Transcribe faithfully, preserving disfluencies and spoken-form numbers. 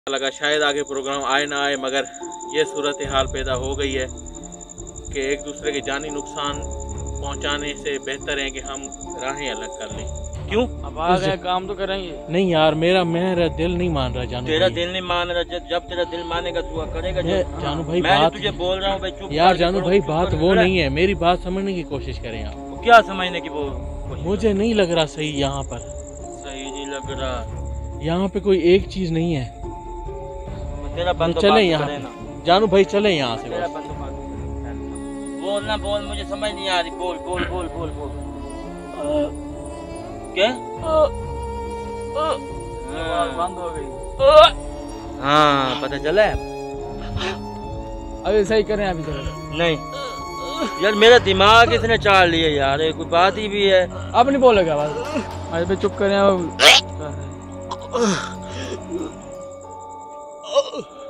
लगा शायद आगे प्रोग्राम आए ना आए, मगर ये सूरत हाल पैदा हो गई है कि एक दूसरे के जानी नुकसान पहुंचाने से बेहतर है कि हम राहें अलग कर लें। क्यों? अब आ गए काम तो करेंगे। नहीं यार, मेरा मेरा दिल नहीं मान रहा जानू। तेरा दिल नहीं मान रहा, जब जब तेरा दिल मानेगा तू करेगा। जानू भाई मैं बात तुझे बोल रहा हूँ भाई, चुप यार। जानू भाई बात वो नहीं है, मेरी बात समझने की कोशिश करें आप। क्या समझने की वो? मुझे नहीं लग रहा सही यहाँ पर, सही नहीं लग रहा। यहाँ पे कोई एक चीज नहीं है। तेरा बंद चले यहाँ, जानू भाई चले यहाँ से बस। बोल ना बोल, मुझे समझ नहीं आ रही। बोल बोल बोल बोल बोल। क्या? बंद हो गई। हाँ पता चला है। अभी सही करें अभी चलो। नहीं यार, मेरा दिमाग इसने चाल लिया यार, ये कोई बात ही भी है। अब नहीं बोलेगा बस, अभी चुप करें अब।